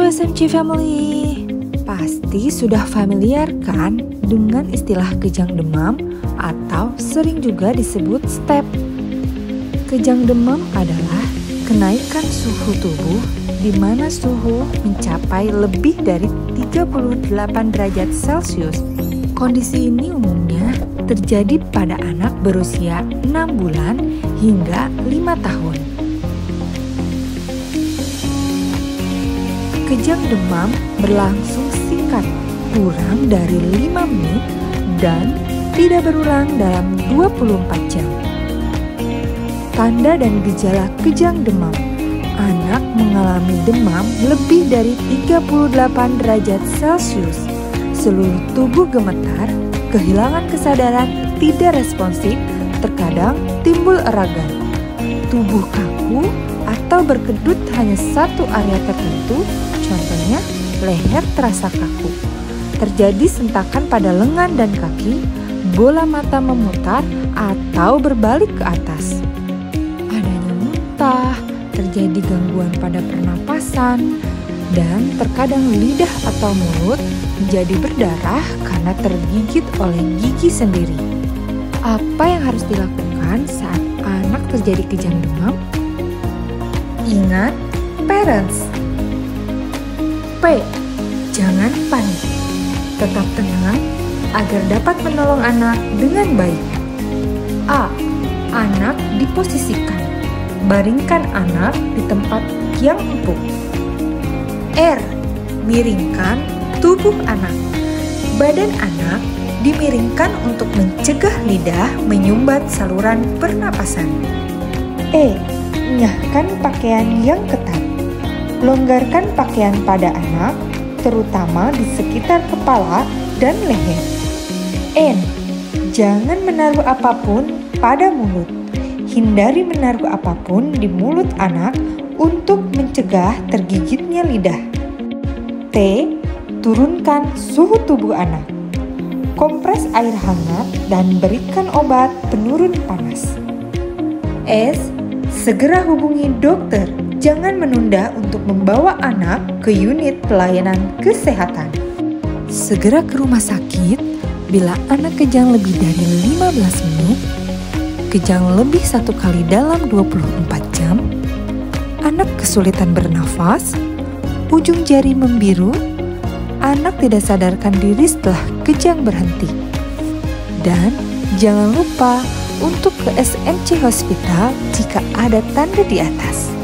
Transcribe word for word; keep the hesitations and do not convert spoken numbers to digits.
Halo S M C Family, pasti sudah familiar kan dengan istilah kejang demam atau sering juga disebut step. Kejang demam adalah kenaikan suhu tubuh di mana suhu mencapai lebih dari tiga puluh delapan derajat Celcius. Kondisi ini umumnya terjadi pada anak berusia enam bulan hingga lima tahun. Kejang demam berlangsung singkat, kurang dari lima menit dan tidak berulang dalam dua puluh empat jam. Tanda dan gejala kejang demam. Anak mengalami demam lebih dari tiga puluh delapan derajat Celcius. Seluruh tubuh gemetar, kehilangan kesadaran, tidak responsif, terkadang timbul eragan. Tubuh kaku atau berkedut hanya satu area tertentu, contohnya leher terasa kaku. Terjadi sentakan pada lengan dan kaki, bola mata memutar atau berbalik ke atas. Adanya muntah, terjadi gangguan pada pernapasan, dan terkadang lidah atau mulut menjadi berdarah karena tergigit oleh gigi sendiri. Apa yang harus dilakukan saat anak terjadi kejang demam? Ingat, parents. P. Jangan panik. Tetap tenang agar dapat menolong anak dengan baik. A. Anak diposisikan. Baringkan anak di tempat yang empuk. R. Miringkan tubuh anak. Badan anak dimiringkan untuk mencegah lidah menyumbat saluran pernapasan. E. Enyahkan pakaian yang ketat. Longgarkan pakaian pada anak, terutama di sekitar kepala dan leher. N. Jangan menaruh apapun pada mulut. Hindari menaruh apapun di mulut anak untuk mencegah tergigitnya lidah. T. Turunkan suhu tubuh anak. Kompres air hangat dan berikan obat penurun panas. S. Segera hubungi dokter. Jangan menunda untuk membawa anak ke unit pelayanan kesehatan. Segera ke rumah sakit bila anak kejang lebih dari lima belas menit, kejang lebih satu kali dalam dua puluh empat jam, anak kesulitan bernafas, ujung jari membiru, anak tidak sadarkan diri setelah kejang berhenti. Dan jangan lupa untuk ke S M C Hospital jika ada tanda di atas.